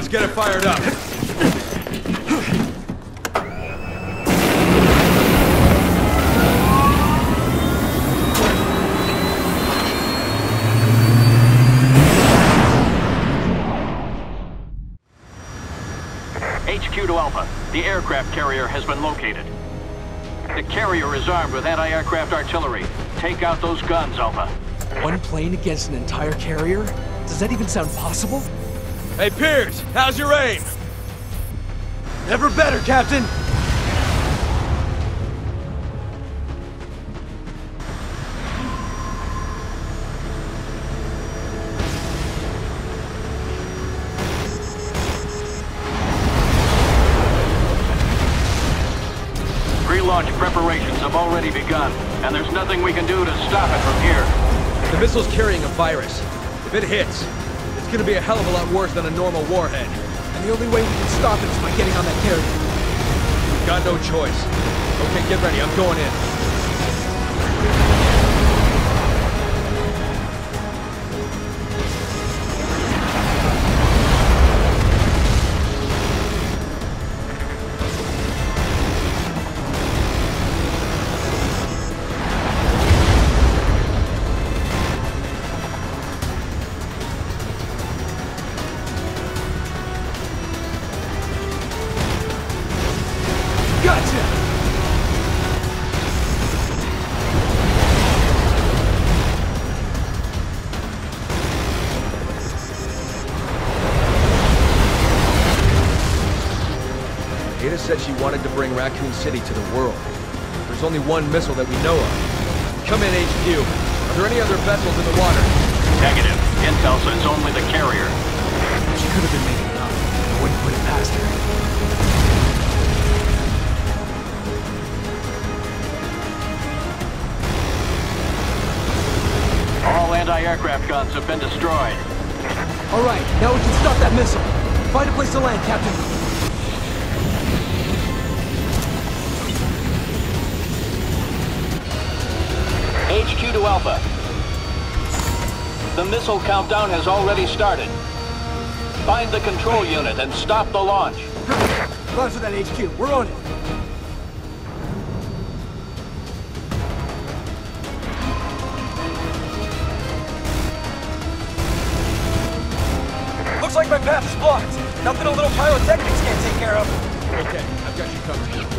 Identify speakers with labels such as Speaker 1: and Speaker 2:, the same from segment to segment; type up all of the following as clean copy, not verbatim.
Speaker 1: Let's get it fired up.
Speaker 2: HQ to Alpha. The aircraft carrier has been located. The carrier is armed with anti-aircraft artillery. Take out those guns, Alpha.
Speaker 3: One plane against an entire carrier? Does that even sound possible?
Speaker 1: Hey, Piers, how's your aim?
Speaker 3: Never better, Captain!
Speaker 2: Pre-launch preparations have already begun, and there's nothing we can do to stop it from here.
Speaker 1: The missile's carrying a virus. If it hits, it's gonna be a hell of a lot worse than a normal warhead.
Speaker 3: And the only way we can stop it is by getting on that carrier.
Speaker 1: Got no choice. Okay, get ready, I'm going in. Ada said she wanted to bring Raccoon City to the world. There's only one missile that we know of. Come in, HQ. Are there any other vessels in the water?
Speaker 2: Negative. Intel says only the carrier.
Speaker 3: She could have been making it up. I wouldn't put it past her.
Speaker 2: All anti-aircraft guns have been destroyed.
Speaker 3: All right, now we can stop that missile. Find a place to land, Captain.
Speaker 2: HQ to Alpha. The missile countdown has already started. Find the control unit and stop the launch.
Speaker 3: Roger that, HQ. We're on it. Looks like my path is blocked. Nothing a little pyrotechnics can't take care of.
Speaker 1: Okay, I've got you covered.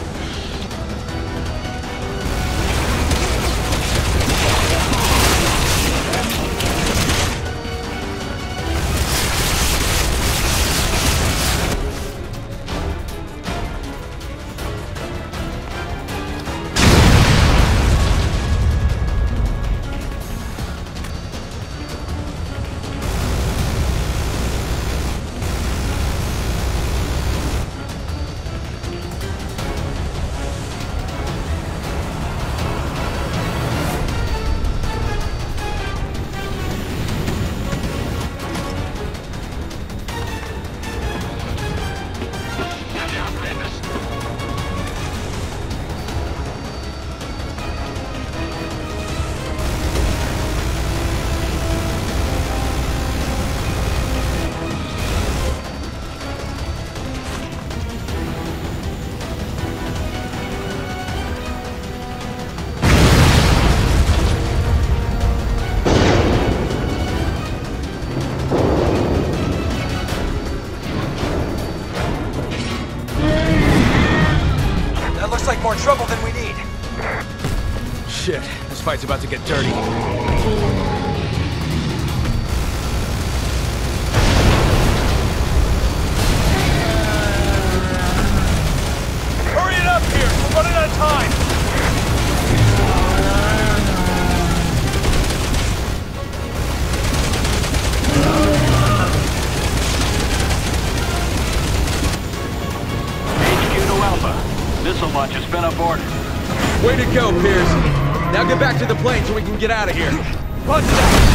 Speaker 3: More trouble than we need.
Speaker 1: Shit, this fight's about to get dirty.
Speaker 3: Hurry it up here! We're running out of time!
Speaker 2: HQ to Alpha. Missile launch has been aborted.
Speaker 1: Way to go, Piers. Now get back to the plane so we can get out of here.
Speaker 3: Roger that!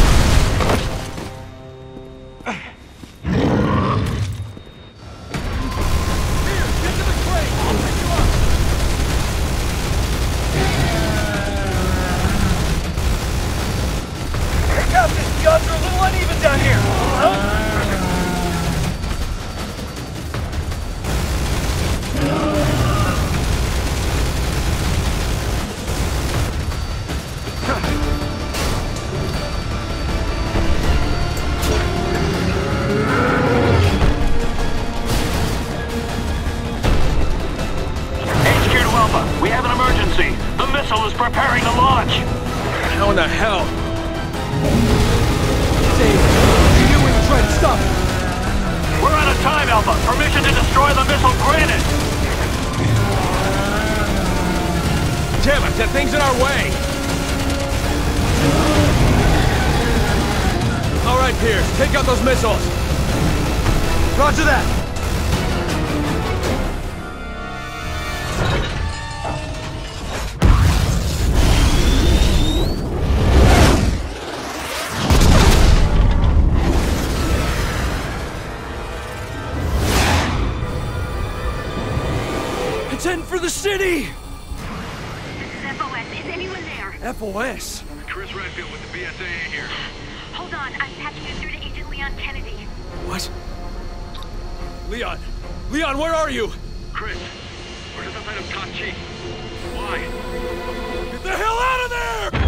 Speaker 3: Captain, the odds are a little uneven down here. Huh?
Speaker 2: We have an emergency. The missile is preparing to launch.
Speaker 1: How in the hell?
Speaker 3: Dave, you knew we were trying to stop it.
Speaker 2: We're out of time, Alpha. Permission to destroy the missile granted.
Speaker 1: Damn it, that thing's in our way! All right, Pierce, take out those missiles! Roger that!
Speaker 3: It's heading for the city!
Speaker 4: FOS, is anyone there?
Speaker 3: FOS?
Speaker 5: Chris Redfield with the BSAA here.
Speaker 4: Hold on, I'm patching you through to Agent Leon Kennedy.
Speaker 3: What?
Speaker 1: Leon! Leon, where are you?
Speaker 5: Chris, we're just outside of Kachi. Why?
Speaker 1: Get the hell out of there!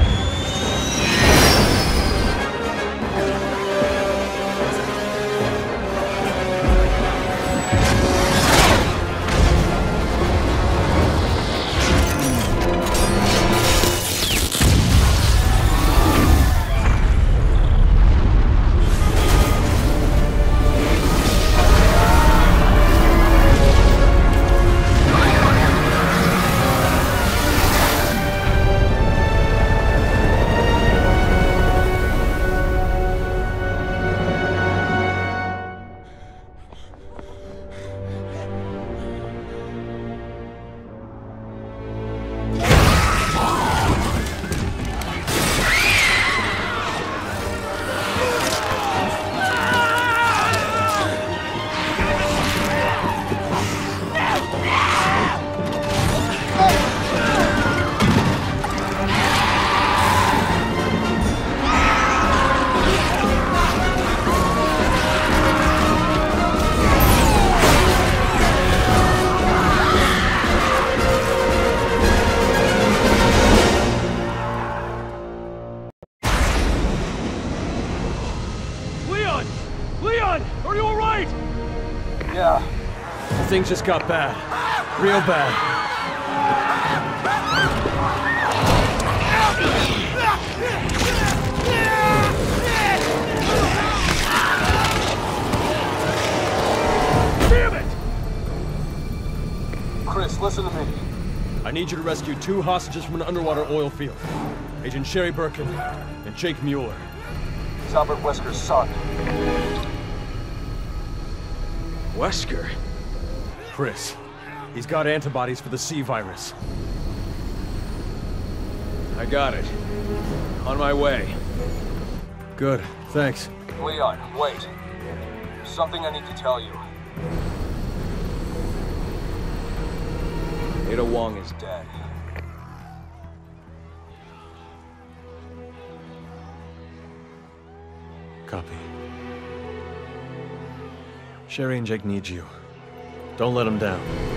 Speaker 1: Things just got bad. Real bad. Damn it!
Speaker 6: Chris, listen to me.
Speaker 1: I need you to rescue 2 hostages from an underwater oil field. Agent Sherry Birkin and Jake Mueller.
Speaker 6: It's Albert Wesker's son.
Speaker 1: Wesker? Chris, he's got antibodies for the C virus. I got it. On my way. Good, thanks.
Speaker 6: Leon, wait. There's something I need to tell you.
Speaker 1: Ada Wong is dead.
Speaker 6: Dead.
Speaker 1: Copy. Sherry and Jake need you. Don't let them down.